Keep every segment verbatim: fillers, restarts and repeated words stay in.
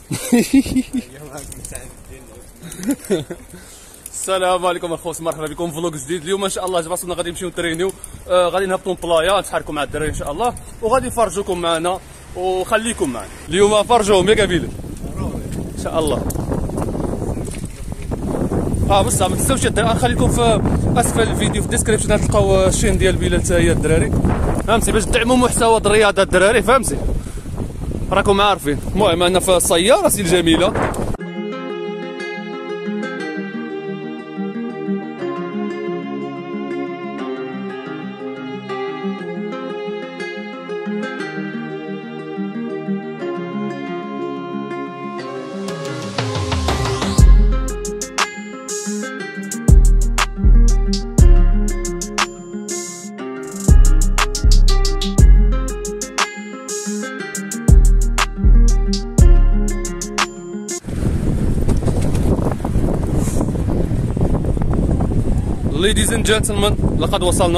السلام عليكم الخوت، مرحبا بكم في فلوق جديد. اليوم ان شاء الله جبرتنا غادي نمشيو نترينيو، آه غادي نهبطوا نطلايا نتحركوا مع الدراري ان شاء الله، وغادي نفرجوكم معنا وخليكم معنا اليوم. فرجوهم يا كابيل ان شاء الله. اه بصح ما تنساوش الدراري، نخليكم في اسفل الفيديو في الديسكريبشن تلقاو الشين ديال بلال حتى هي الدراري، فهمتي، باش تدعموا محتوى الرياضه الدراري، فهمتي، راكم عارفين. المهم انا في السياره سي الجميله. Ladies and gentlemen، لقد وصلنا.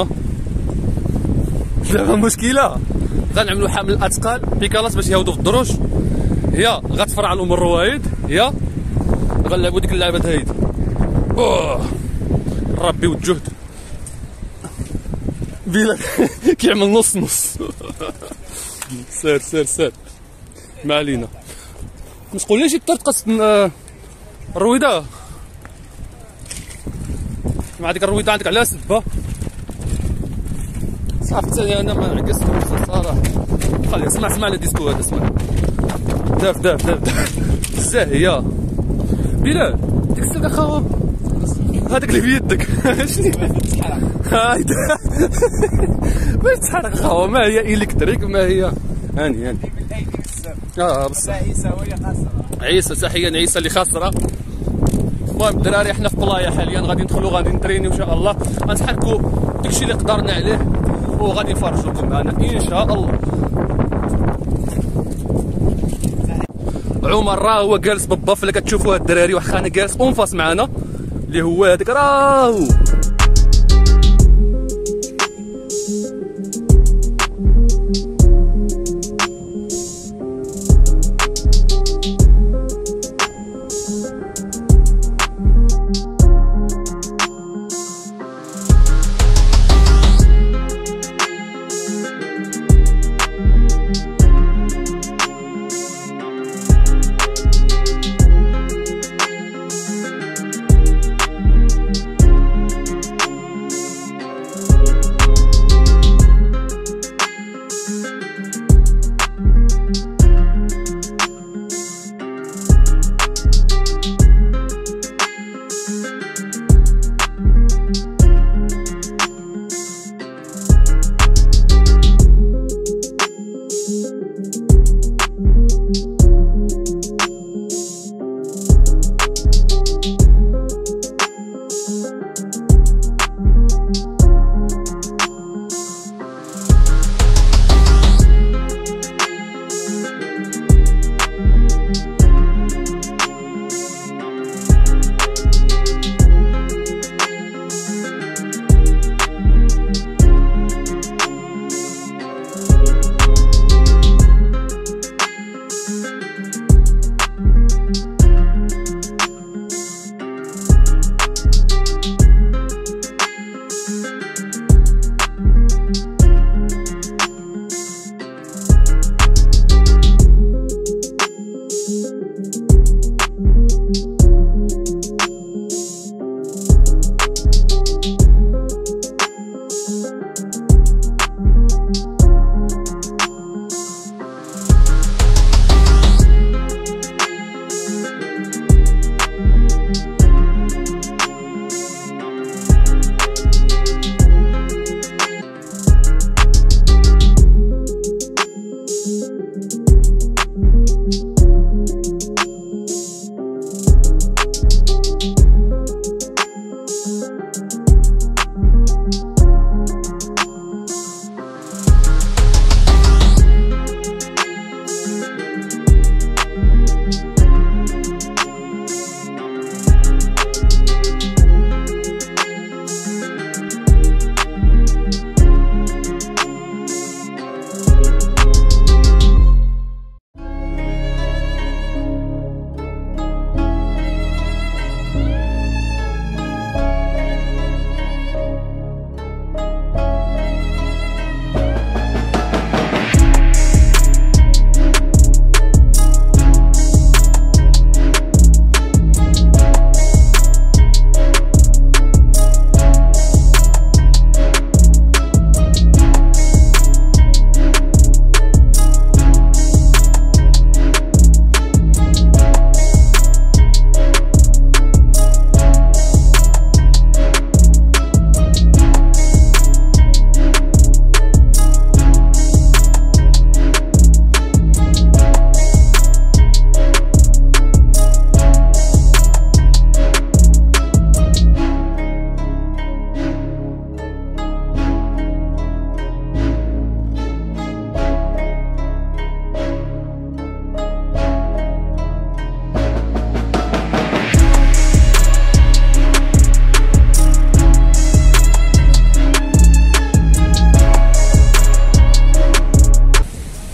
دابا المشكله غنعملوا حمل الاثقال بيكالات باش يهودوا في الدروج، يا غتفرع لهم الروايد، يا غنلعبوا ديك اللعبه هايدي. اوه ربي والجهد. بلال كيعمل نص نص. سير سير سير، ما علينا. ما تقوليش ترتقص الرويده مع ديك الرويده عندك على سبه صافي. حتى انا ما عكست الصراحه. خلي اسمع اسمع الديسكو هذا، اسمع. داف داف داف داف الزاهيه. بلال ديك السلكه خاوه هذاك اللي في يدك شنو هاي باش تحرق خاوه؟ ما هي الكتريك، ما هي هاني هاني اه بصح عيسى وهي خاسره. عيسى تحيه عيسى اللي خاسره. المهم الدراري احنا في بلايا حاليا، غادي ندخلوا غادي نترينيو ان شاء الله، غنتحركوا داكشي اللي قدرنا عليه وغادي نفرجوكم معنا ان شاء الله. عمر راه هو جالس بالضف اللي كتشوفوها الدراري، واخا انا جالس اونفاس معنا اللي هو هذاك راهو.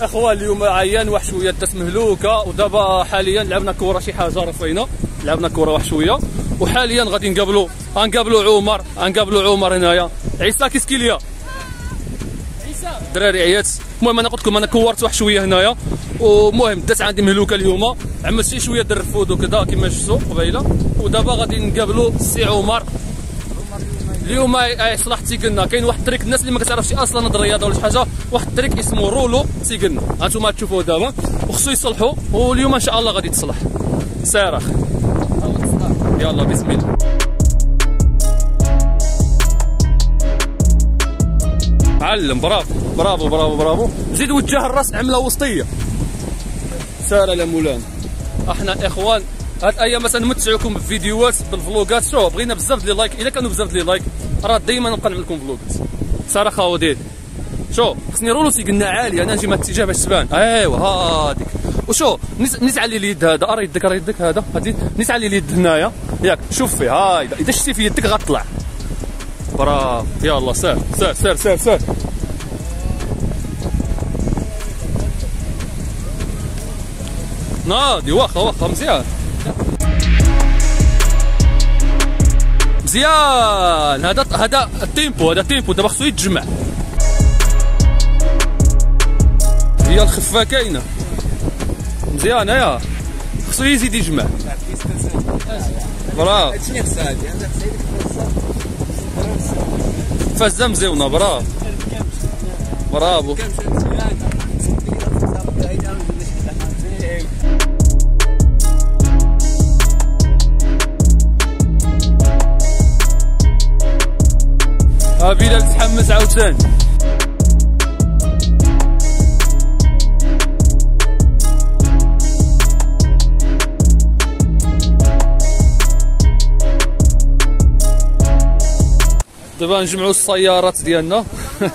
اخوان اليوم عيان واحد شويه دات مهلوكه، ودابا حاليا لعبنا كره شي حاجه رفينا، لعبنا كره واحد شويه، وحاليا غادي نقابلوا غنقابلوا عمر غنقابلوا عمر هنايا. عيسى كيسكي ليا عيسى الدراري عيات. المهم انا قلت لكم انا كورت واحد شويه هنايا، ومهم دات عندي مهلوكه اليوم، عملت شي شويه ديال الرفود وكذا كما شفتوا قبيله، ودابا غادي نقابلوا السي عمر. اليوم يصلح تيقلنا كاين واحد التريك، الناس اللي ما كتعرفش اصلا هاد الرياضه ولا شي حاجه، واحد التريك اسمه رولو تيقلنا، هانتوما تشوفوه دابا، وخصو يصلحوا، واليوم ان شاء الله غادي تصلح. سير اخ يلا بسم الله. علم برافو برافو برافو برافو. زيد وجه الراس عمله وسطيه. سير يا مولانا. احنا اخوان هاد الايام مثلا نمتعوكم بفيديوهات بالفلوقات. شوف بغينا بزاف ديال لايك، الا كانوا بزاف ديال لايك راه دائما نبقى نعمل لكم فلوقات. سير اخا ديالي. شوف خصني رولو تيقلنا عالي، انا نجي من الاتجاه باش تبان. ايوا هاديك. وشوف نيت على اليد هذا، راه يدك راه يدك هذا، هادي نيت على اليد هنايا ياك، شوف فيه هايدا، اذا شتي في يدك غطلع. برافو يلا سير سير سير سير سير. ناضي واخا واخا مزيان مزيان. هذا هذا التيمبو، هذا التيمبو دابا خصو يتجمع. هي الخفه كاينه مزيان، يا خصو يزيد يجمع. برافو فازه مزيونه. برافو برافو. ها بلال تحمس عاوتاني. دابا نجمعوا السيارات ديالنا.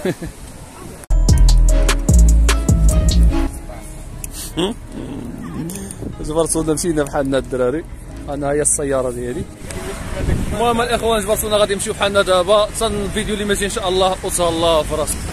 جبرتونا مشينا بحالنا الدراري، انا هي السياره ديالي. المهم الاخوان جبرتونا غادي نمشيو بحالنا دابا حتى الفيديو اللي مازال ان شاء الله وتهلا في راسك.